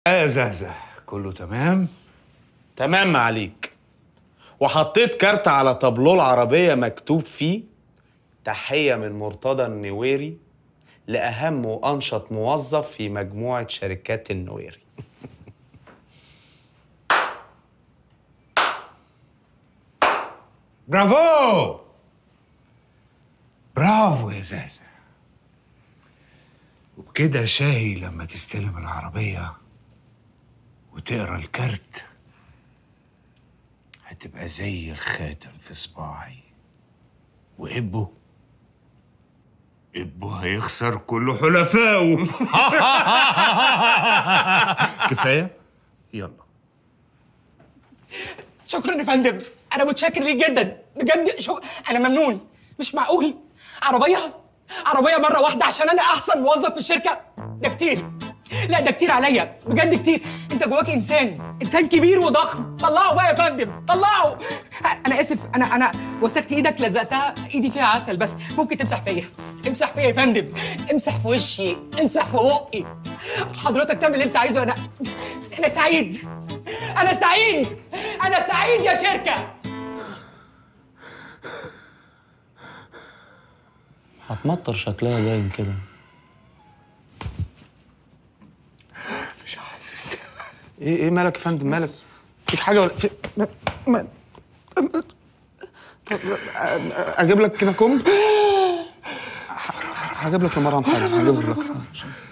يا زهزه كله تمام؟ تمام معاليك. وحطيت كارت على طابلوه العربية مكتوب فيه تحية من مرتضى النويري لأهم وأنشط موظف في مجموعة شركات النويري. برافو برافو يا زهزه. وبكده شاهي لما تستلم العربية وتقرا الكارت هتبقى زي الخاتم في صباعي، وإبو هيخسر كل حلفائه. كفاية؟ يلا. شكرا يا فندم، انا متشكر ليك جدا بجد. انا ممنون. مش معقول عربيه مره واحده عشان انا احسن موظف في الشركه. ده كتير، لا ده كتير عليا بجد كتير. انت جواك انسان كبير وضخم. طلعه بقى يا فندم، طلعه. انا اسف، انا وسخت ايدك، لزقتها ايدي فيها عسل. بس ممكن تمسح فيا، امسح فيا يا فندم، امسح في وشي، امسح في بقي. حضرتك تعمل اللي انت عايزه. انا سعيد، انا سعيد يا شركه. هتمطر شكلها باين كده. مش حاسس. ايه مالك يا فندم؟ مالك؟ فيك حاجة ولا ما... طب اجيب لك كده كومب. هجيب لك المرهم حاجة، هجيب لك.